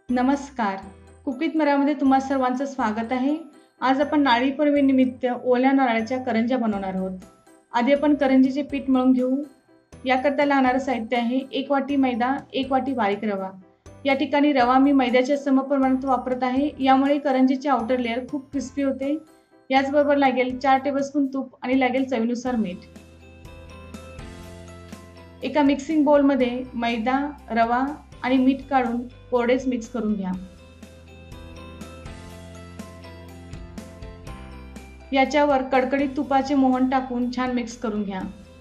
नमस्कार. कुकीत मरामध्ये तुम्हा सर्वांचं स्वागत आहे. आज आपण नारळी पौर्णिमेनिमित्त ओल्या नारळाच्या करंज्या बनवणार आहोत. आधी आपण करंजीचे पीठ मळून घेऊ. याकरता लागणारं साहित्य आहे 1 वाटी मैदा, 1 वाटी बारीक रवा. या ठिकाणी रवा मी मैद्याच्या समप्रमाणात वापरत आहे. यामुळे करंजीचे आउटर लेयर खूप क्रिस्पी होते. याचबरोबर लागेल 4 टेबलस्पून तूप आणि लागेल चवीनुसार मीठ. एका मिक्सिंग बोलमध्ये मैदा, रवा आणि मीठ काढून कोरडेच मिक्स करून घ्या. याच्यावर कडकडीत तुपाचे मोहन टाकून छान मिक्स करून घ्या.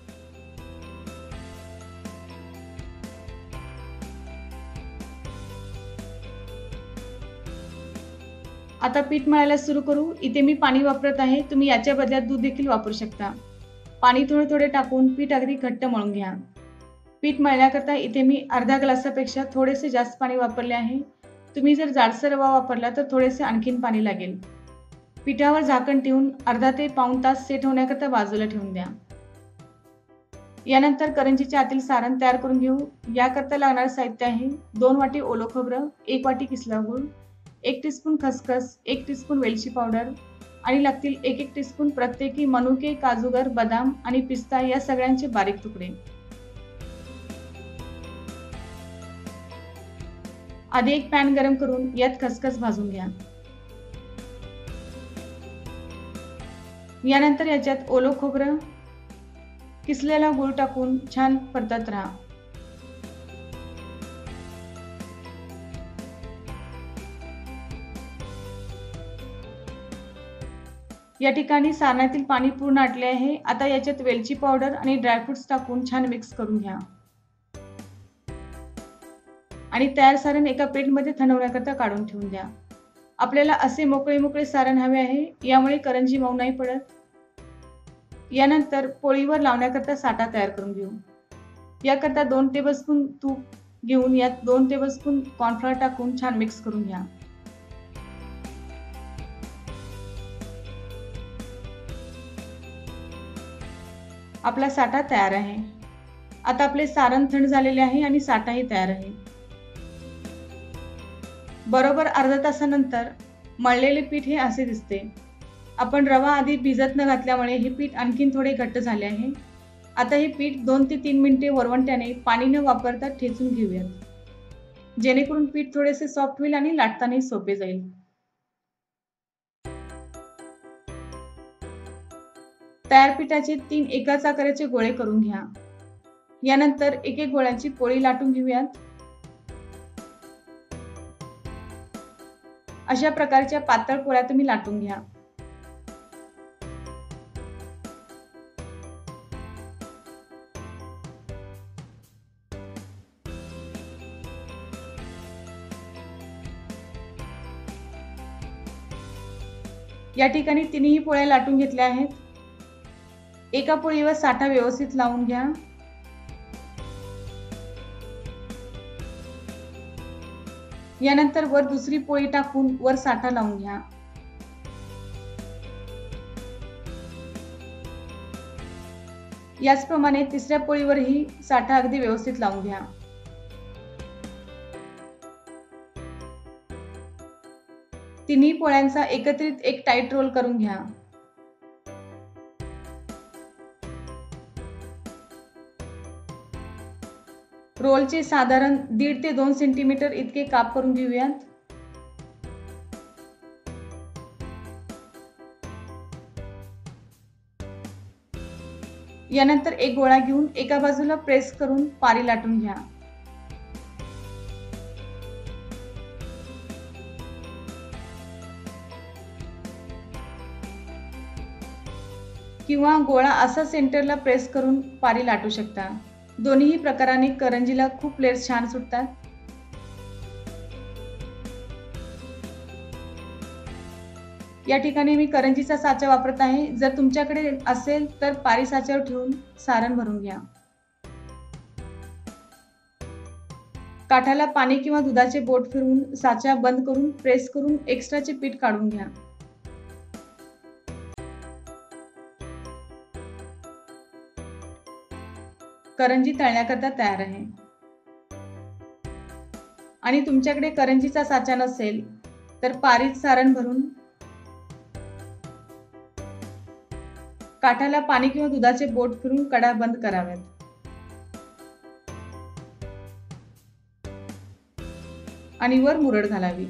आता पीठ मळायला सुरू करू. इथे मी पाणी वापरत आहे. तुम्ही याच्या बदल्यात दूध देखील वापरू शकता. पाणी थोडे थोडे टाकून पीठ अगदी घट्ट मळून घ्या. पीठ मळण्याकरता इथे मी अर्धा ग्लासापेक्षा थोडेसे जास्त पाणी वापरले आहे. तुम्ही जर जाडसर रवा वापरला तर थोडेसे आणखीन पाणी लागेल. पिठावर झाकण ठेवून अर्धा ते पाऊण तास सेट होण्याकरता बाजूला ठेवून द्या. यानंतर करंजीच्या आतील सारण तयार करून घेऊ. याकरता लागणारे साहित्य आहे 2 वाटी ओलं खोबरं, 1 वाटी किसला गूळ, 1 टीस्पून खसखस, 1 टीस्पून वेलची पावडर आणि लागतील 1-1 टीस्पून प्रत्येकी मनुके, काजूगर, बदाम आणि पिस्ता या सगळ्यांचे बारीक तुकडे. आधी एक पॅन गरम करून यात खसखस भाजून घ्या. यानंतर याच्यात ओलं खोबरं, किसलेला गूळ टाकून छान परतत राहा. या ठिकाणी सारणातील पाणी पूर्ण आटले आहे. आता याच्यात वेलची पावडर आणि ड्रायफ्रुट्स टाकून छान मिक्स करून घ्या. आणि तयार सारण एका प्लेटमध्ये थंडवण्याकरता काढून ठेवून द्या. आपल्याला असे मोकळे मोकळे सारण हवे आहे. यामुळे करंजी मऊ नाही पडत. यानंतर पोळीवर लावण्याकरता साठा तयार करून घेऊ. याकरता 2 टेबलस्पून तूप घेऊन यात 2 टेबलस्पून कॉर्नफ्लोअर टाकून छान मिक्स करून घ्या. आपला साठा तयार आहे. आता आपले सारण थंड झालेले आहे आणि साठाही तयार आहे. बरोबर अर्धा तासानंतर मळलेले पीठ हे असे दिसते. आपण रवा आधी भिजत न घातल्यामुळे हे पीठ आणखीन थोडे घट्ट झाले आहे. आता हे पीठ 2 ते 3 मिनिटे वरवंट्याने पाणी न वापरता ठेचून घेऊयात. जेणेकरून पीठ थोडेसे सॉफ्ट होईल आणि लाटतानाही सोपे जाईल. तयार पिठाचे 3 एकाच आकाराचे गोळे करून घ्या. यानंतर एक एक गोळ्याची पोळी लाटून घेऊयात. अशा प्रकारच्या पातळ पोळ्या तुम्ही लाटून घ्या. या ठिकाणी तिन्ही पोळ्या लाटून घेतल्या आहेत. एका पोळीवर साठा व्यवस्थित लावून घ्या. यानंतर वर दुसरी पोळी टाकून वर साठा लावून घ्या. याचप्रमाणे तिसऱ्या पोळीवरही साठा अगदी व्यवस्थित लावून घ्या. तिन्ही पोळ्यांचा एकत्रित एक टाईट रोल करून घ्या. रोलचे साधारण 1.5 ते 2 सेंटीमीटर इतके काप करून घेऊयात. यानंतर एक गोळा घेऊन एका बाजूला प्रेस करून पारी लाटून घ्या. किंवा गोळा असा सेंटरला प्रेस करून पारी लाटू शकता. दोन्ही प्रकाराने करंजीला खूप लेयर्स छान सुटतात. या ठिकाणी मी करंजीचा साचा वापरत आहे. जर तुमच्याकडे असेल तर पारी साच्यावर ठेवून सारण भरून घ्या. काठाला पाणी किंवा दुधाचे बोट फिरवून साचा बंद करून प्रेस करून एक्स्ट्राचे पीठ काढून घ्या. करंजी तळण्याकरता तयार आहे. आणि तुमच्याकडे करंजीचा साचा नसेल तर पारीत सारण भरून काठाला पाणी किंवा दुधाचे बोट फिरून कडा बंद कराव्यात. आणि वर मुरड घालावी.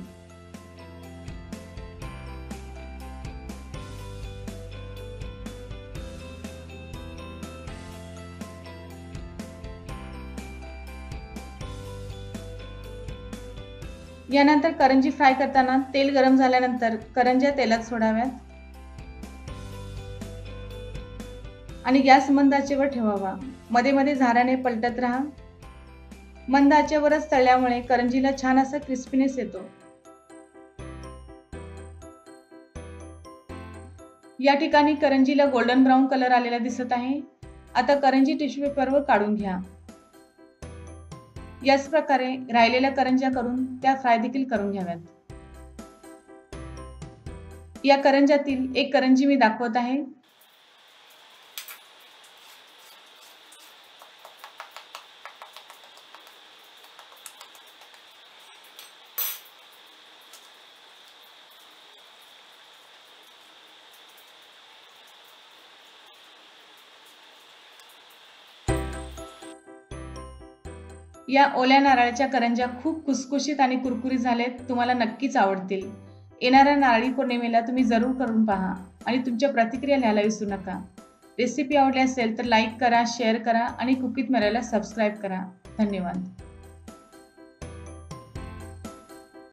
यानंतर करंजी फ्राय करताना तेल गरम झाल्यानंतर करंज्या तेलात सोडाव्यात आणि गॅस मंद आचेवर ठेवावा. मध्ये मध्ये झाऱ्याने पलटत राहा. मंद आचेवरच तळल्यामुळे करंजीला छान असा क्रिस्पीनेस येतो. या ठिकाणी करंजीला गोल्डन ब्राऊन कलर आलेला दिसत आहे. आता करंजी टिश्यू पेपरवर काढून घ्या. याच प्रकारे राहिलेल्या करंज्या करून त्या फ्राय देखील करून घ्याव्यात. या करंज्यातील एक करंजी मी दाखवत आहे. या ओल्या नारळाच्या करंज्या खूप खुसखुशीत आणि कुरकुरीत झालेत. तुम्हाला नक्कीच आवडतील. येणाऱ्या नारळी पौर्णिमेला तुम्ही जरूर करून पहा आणि तुमच्या प्रतिक्रिया लिहायला विसरू नका. रेसिपी आवडली असेल तर लाईक करा, शेअर करा आणि कुक विथ मराला सबस्क्राईब करा. धन्यवाद.